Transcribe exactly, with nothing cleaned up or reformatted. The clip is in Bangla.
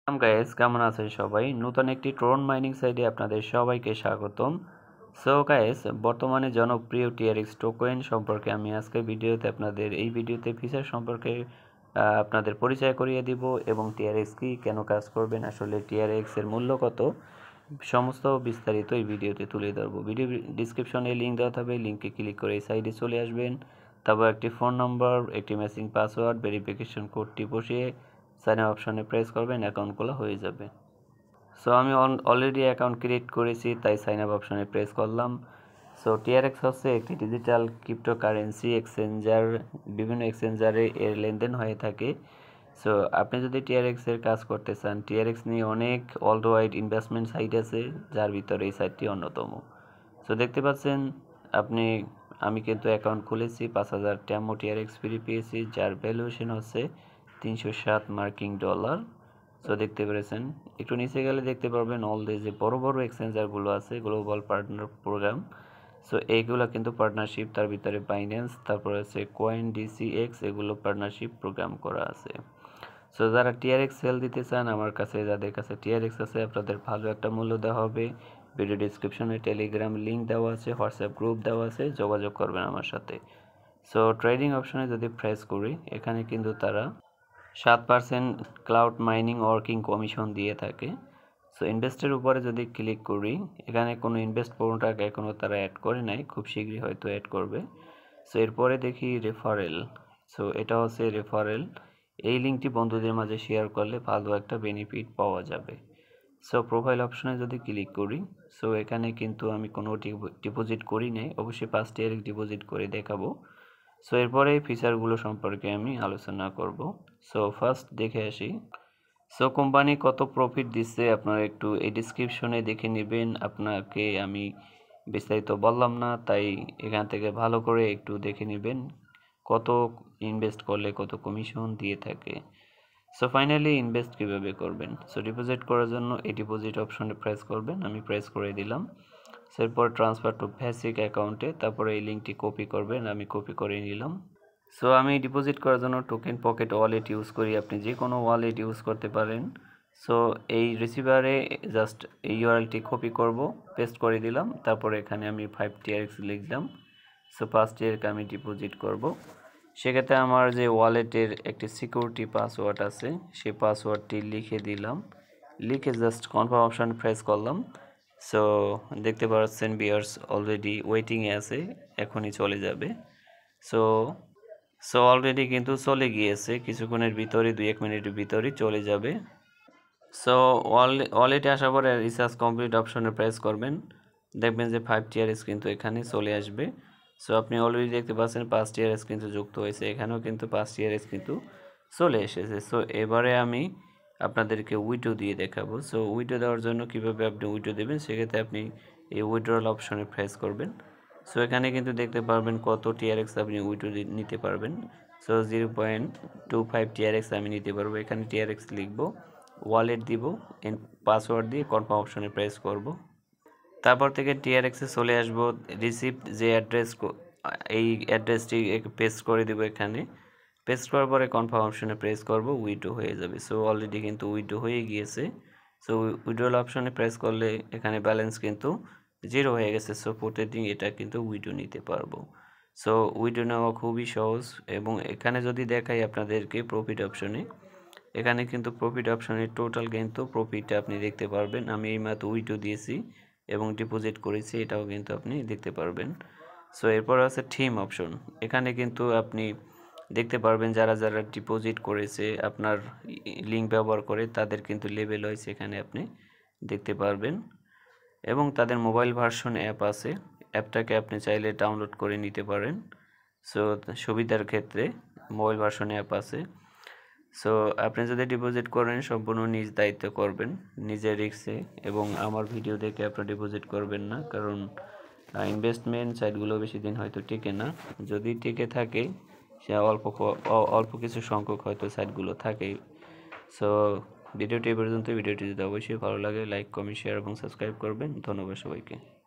গাইস, কেমন আছেন সবাই? নতুন একটি ট্রোন মাইনিং সাইটে আপনাদের সবাইকে স্বাগতম। সো গাইস, বর্তমানে জনপ্রিয় টিআরএক্স টোকেন সম্পর্কে আমি আজকের ভিডিওতে আপনাদের এই ভিডিওতে ফিচার সম্পর্কে আহ, আপনাদের পরিচয় করিয়ে দিব এবং টিআরএক্স কি, কেন কাজ করবেন, আসলে টিআরএক্স এর মূল্য কত, সমস্ত বিস্তারিত এই ভিডিওতে তুলে ধরবো। ভিডিও ডিসক্রিপশনে লিঙ্ক দেওয়া থাকবে, লিঙ্কে ক্লিক করে এই সাইটে চলে আসবেন। তারপর একটি ফোন নম্বর, একটি মেসিং পাসওয়ার্ড, ভেরিফিকেশন কোডটি বসিয়ে সাইন আপ অপশনে প্রেস করবেন, অ্যাকাউন্ট খোলা হয়ে যাবে। সো আমি অলরেডি অ্যাকাউন্ট ক্রিয়েট করেছি, তাই সাইন আপ অপশনে প্রেস করলাম। সো টিআরএক্স হচ্ছে একটি ডিজিটাল ক্রিপ্টোকারেন্সি এক্সচেঞ্জার, বিভিন্ন এক্সচেঞ্জারে এর লেনদেন হয়ে থাকে। সো আপনি যদি টিআরএক্স এর কাজ করতে চান, টিআরএক্স নিয়ে অনেক ওয়ার্ল্ড ওয়াইড ইনভেস্টমেন্ট সাইট আছে, যার ভিতরে এই সাইটটি অন্যতম। সো দেখতে পাচ্ছেন আপনি, আমি কিন্তু অ্যাকাউন্ট খুলেছি, পাঁচ হাজার ট্যামো টিআরএক্স ফ্রি পেয়েছি, যার ভ্যালুয়েশন হচ্ছে তিনশো সাত মার্কিন ডলার। সো দেখতে পেরেছেন, একটু নিচে গেলে দেখতে পারবেন অল দে যে বড় বড় এক্সচেঞ্জারগুলো আছে, গ্লোবাল পার্টনার প্রোগ্রাম। সো এইগুলো কিন্তু পার্টনারশিপ, তার ভিতরে বাইন্যান্স, তারপর আছে কয়েন ডিসিএক্স, এগুলো পার্টনারশিপ প্রোগ্রাম করা আছে। সো যারা টিআরএক্স সেল দিতে চান, আমার কাছে যাদের কাছে টিআরএক্স আছে, আপনাদের ভালো একটা মূল্য দেওয়া হবে। ভিডিও ডিসক্রিপশনে টেলিগ্রাম লিঙ্ক দেওয়া আছে, হোয়াটসঅ্যাপ গ্রুপ দেওয়া আছে, যোগাযোগ করবেন আমার সাথে। সো ট্রেডিং অপশনে যদি প্রেস করি, এখানে কিন্তু তারা সাত percent cloud mining working commission দিয়ে থাকে। সো ইনভেস্টের উপরে যদি ক্লিক করি, এখানে কোনো ইনভেস্ট প্রোডাক্ট এখনও তারা অ্যাড করে নাই, খুব শীঘ্রই হয়তো অ্যাড করবে। সো এরপরে দেখি রেফারেল। সো এটা হচ্ছে রেফারেল, এই লিঙ্কটি বন্ধুদের মাঝে শেয়ার করলে ভালো একটা বেনিফিট পাওয়া যাবে। সো প্রোফাইল অপশনে যদি ক্লিক করি, সো এখানে কিন্তু আমি কোনো ডিপোজিট করি নাই, অবশ্যই পাঁচটি এর ডিপোজিট করে দেখাবো। সো এরপরে এই ফিচারগুলো সম্পর্কে আমি আলোচনা করব। সো ফার্স্ট দেখে আসি, সো কোম্পানি কত প্রফিট দিচ্ছে আপনারা একটু এই ডিসক্রিপশনে দেখে নেবেন। আপনাকে আমি বিস্তারিত বললাম না, তাই এখান থেকে ভালো করে একটু দেখে নেবেন কত ইনভেস্ট করলে কত কমিশন দিয়ে থাকে। সো ফাইনালি ইনভেস্ট কীভাবে করবেন, সো ডিপোজিট করার জন্য এই ডিপোজিট অপশনে প্রেস করবেন, আমি প্রেস করে দিলাম। এরপর ট্রান্সফার টু বেসিক অ্যাকাউন্টে, তারপরে এই লিঙ্কটি কপি করবেন, আমি কপি করে নিলাম। সো আমি ডিপোজিট করার জন্য টোকেন পকেট ওয়ালেট ইউজ করি, আপনি যে কোনো ওয়ালেট ইউজ করতে পারেন। সো এই রিসিভারে জাস্ট এই ইউআরএলটি কপি করব, পেস্ট করে দিলাম, তারপরে এখানে আমি ফাইভ টিআরএক্স লিখলাম। সো পাঁচ টিআরএক্স আমি ডিপোজিট করব। সেক্ষেত্রে আমার যে ওয়ালেটের একটি সিকিউরিটি পাসওয়ার্ড আছে, সেই পাসওয়ার্ডটি লিখে দিলাম, লিখে জাস্ট কনফার্ম অপশন প্রেস করলাম। সো দেখতে পাচ্ছেন বিয়ার্স অলরেডি ওয়েটিংয়ে আছে, এখনই চলে যাবে। সো সো অলরেডি কিন্তু চলে গিয়েছে, কিছুক্ষণের ভিতরে, দুই এক মিনিটের ভিতরেই চলে যাবে। সো ওয়ালেটে আসার পরে রিচার্জ কমপ্লিট অপশনে প্রেস করবেন, দেখবেন যে ফাইভ টিআরএস কিন্তু এখানে চলে আসবে। সো আপনি অলরেডি দেখতে পাচ্ছেন পাঁচ টিআরএস কিন্তু যুক্ত হয়েছে, এখানেও কিন্তু পাঁচ টিআরএস কিন্তু চলে এসেছে। সো এবারে আমি আপনাদেরকে উইডো দিয়ে দেখাবো। সো উইডো দেওয়ার জন্য কিভাবে আপনি উইডো দেবেন, সেক্ষেত্রে আপনি এই উইড্রল অপশনে প্রেস করবেন। সো এখানে কিন্তু দেখতে পারবেন কত টিআরএক্স আপনি উইডো নিতে পারবেন। So zero point two five TRX আমি নিতে পারবো, এখানে টিআরএক্স লিখবো, ওয়ালেট দিব, এন্ড পাসওয়ার্ড দিয়ে কনফার্ম অপশনে প্রেস করব। তারপর থেকে টিআরএক্সে চলে আসব, রিসিপ্ট যে অ্যাড্রেস, এই অ্যাড্রেসটি পেস্ট করে দিব, এখানে পেস্ট করার পরে কনফার্ম অপশনে প্রেস করব, উইড্রো হয়ে যাবে। সো অলরেডি কিন্তু উইড্রো হয়ে গিয়েছে। সো উইড্রোল অপশনে প্রেস করলে এখানে ব্যালেন্স কিন্তু জিরো হয়ে গেছে। সো প্রতিদিন এটা কিন্তু উইড্রো নিতে পারবো। সো উইড্রো নেওয়া খুবই সহজ। এবং এখানে যদি দেখাই আপনাদেরকে প্রফিট অপশনে, এখানে কিন্তু প্রফিট অপশনে টোটাল কিন্তু প্রফিটটা আপনি দেখতে পারবেন। আমি এইমাত্র উইড্রো দিয়েছি এবং ডিপোজিট করেছি, এটাও কিন্তু আপনি দেখতে পারবেন। সো এরপর আছে থিম অপশন, এখানে কিন্তু আপনি দেখতে পারবেন যারা যারা ডিপোজিট করেছে আপনার লিঙ্ক ব্যবহার করে, তাদের কিন্তু লেভেল হয়েছে, এখানে আপনি দেখতে পারবেন। এবং তাদের মোবাইল ভার্সন অ্যাপ আছে, অ্যাপটাকে আপনি চাইলে ডাউনলোড করে নিতে পারেন। সো সুবিধার ক্ষেত্রে মোবাইল ভার্সন অ্যাপ আছে। সো আপনি যদি ডিপোজিট করেন, সম্পূর্ণ নিজ দায়িত্ব করবেন, নিজের রিস্কে, এবং আমার ভিডিও দেখে আপনারা ডিপোজিট করবেন না, কারণ ইনভেস্টমেন্ট সাইটগুলো বেশি দিন হয়তো টিকে না, যদি টিকে থাকে সে অল্প অল্প কিছু সংখ্যক হয়তো সাইটগুলো থাকে। সো ভিডিওটি এই পর্যন্ত। ভিডিওটি যদি অবশ্যই ভালো লাগে, লাইক, কমেন্ট, শেয়ার এবং সাবস্ক্রাইব করবেন। ধন্যবাদ সবাইকে।